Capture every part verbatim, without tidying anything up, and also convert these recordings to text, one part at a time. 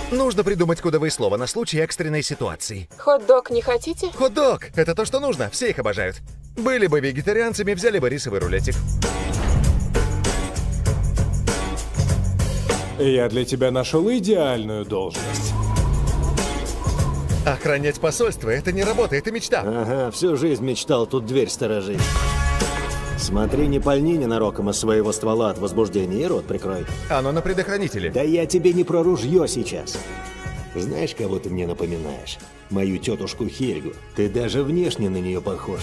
Нужно придумать кодовые слова на случай экстренной ситуации. Хот-дог не хотите? Хот-дог! Это то, что нужно. Все их обожают. Были бы вегетарианцами, взяли бы рисовый рулетик. Я для тебя нашел идеальную должность. Охранять посольство — это не работа, это мечта. Ага, всю жизнь мечтал тут дверь сторожить. Смотри, не пальни ненароком из своего ствола от возбуждения и рот прикрой. Оно на предохранителе. Да я тебе не про ружье сейчас. Знаешь, кого ты мне напоминаешь? Мою тетушку Хельгу. Ты даже внешне на нее похож.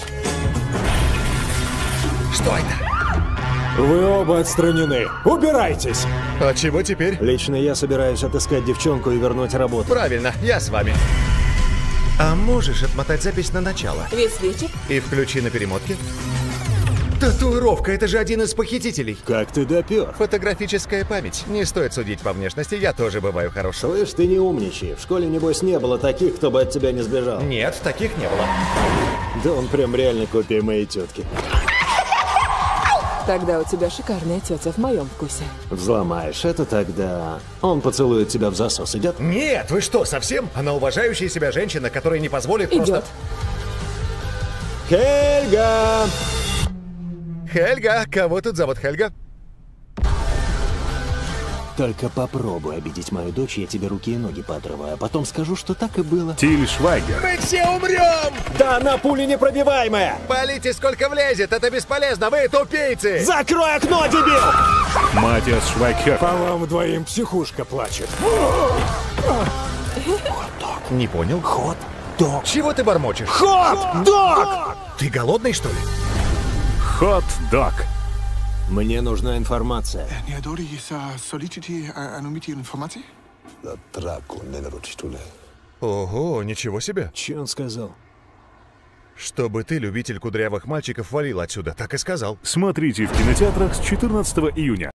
Что это? Вы оба отстранены. Убирайтесь! А чего теперь? Лично я собираюсь отыскать девчонку и вернуть работу. Правильно, я с вами. А можешь отмотать запись на начало? Весь вечер? И включи на перемотке. Татуировка, это же один из похитителей. Как ты допер? Фотографическая память. Не стоит судить по внешности, я тоже бываю хорошим. Слышь, ты не умничай. В школе, небось, не было таких, кто бы от тебя не сбежал. Нет, таких не было. Да он прям реально копия моей тетки. Тогда у тебя шикарная тетя в моем вкусе. Взломаешь это тогда. Он поцелует тебя в засос. Идет? Нет, вы что, совсем? Она уважающая себя женщина, которая не позволит Идет. просто... Хельга! Хельга, кого тут зовут Хельга? Только попробуй обидеть мою дочь, я тебе руки и ноги поотрываю, а потом скажу, что так и было. Тиль Швайгер. Мы все умрем! Да она пуля непробиваемая! Полите сколько влезет, это бесполезно, вы тупицы! Закрой окно, дебил! Матиас Швайгер. По вам двоим психушка плачет. Не понял? Хот-дог! Чего ты бормочешь? Хот-дог! Ты голодный, что ли? Хот-дог. Мне нужна информация. Не dori să soliciti anumite informații? La dracu, nenărocitule. Ого, ничего себе. Че он сказал? Чтобы ты, любитель кудрявых мальчиков, валил отсюда, так и сказал. Смотрите в кинотеатрах с четырнадцатого июня.